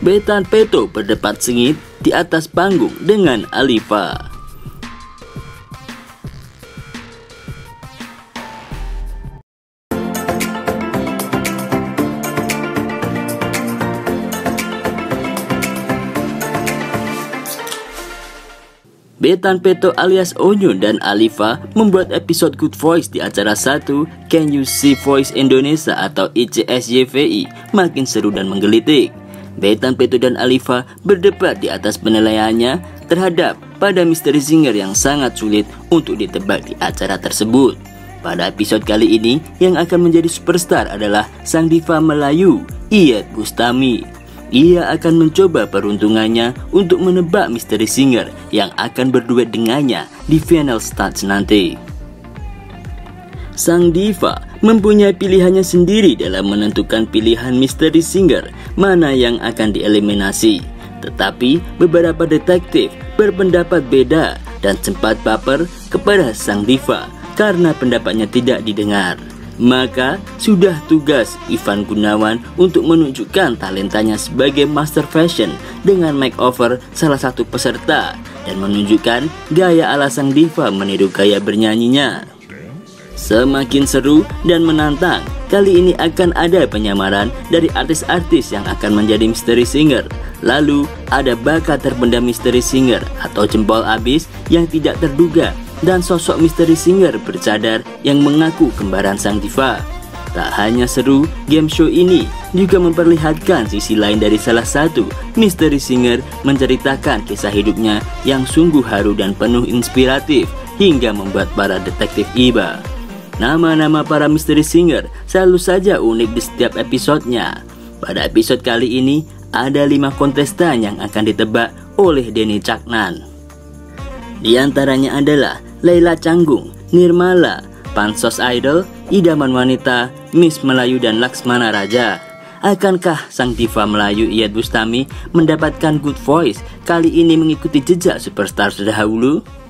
Bethan Petoe berdebat sengit di atas panggung dengan Alifa. Bethan Petoe alias Onyo dan Alifa membuat episode Good Voice di acara 1 Can You See Voice Indonesia atau ICSYVI makin seru dan menggelitik. Bethan Petoe dan Alifa berdebat di atas penilaiannya terhadap pada misteri singer yang sangat sulit untuk ditebak di acara tersebut. Pada episode kali ini yang akan menjadi superstar adalah sang diva Melayu, Iyeth Bustami. Ia akan mencoba peruntungannya untuk menebak misteri singer yang akan berduet dengannya di final stage nanti. Sang diva mempunyai pilihannya sendiri dalam menentukan pilihan misteri singer mana yang akan dieliminasi. Tetapi beberapa detektif berpendapat beda dan sempat baper kepada sang diva karena pendapatnya tidak didengar. Maka sudah tugas Ivan Gunawan untuk menunjukkan talentanya sebagai master fashion dengan makeover salah satu peserta dan menunjukkan gaya ala sang diva meniru gaya bernyanyinya. Semakin seru dan menantang, kali ini akan ada penyamaran dari artis-artis yang akan menjadi misteri singer. Lalu ada bakat terpendam misteri singer atau jempol abis yang tidak terduga, dan sosok misteri singer bercadar yang mengaku kembaran sang diva. Tak hanya seru, game show ini juga memperlihatkan sisi lain dari salah satu misteri singer menceritakan kisah hidupnya yang sungguh haru dan penuh inspiratif hingga membuat para detektif iba. Nama-nama para misteri singer selalu saja unik di setiap episodenya. Pada episode kali ini ada 5 kontestan yang akan ditebak oleh Denny Caknan. Di antaranya adalah Leila Canggung, Nirmala, Pansos Idol, Idaman Wanita, Miss Melayu dan Laksmana Raja. Akankah sang diva Melayu Iyeth Bustami mendapatkan Good Voice kali ini mengikuti jejak superstar terdahulu?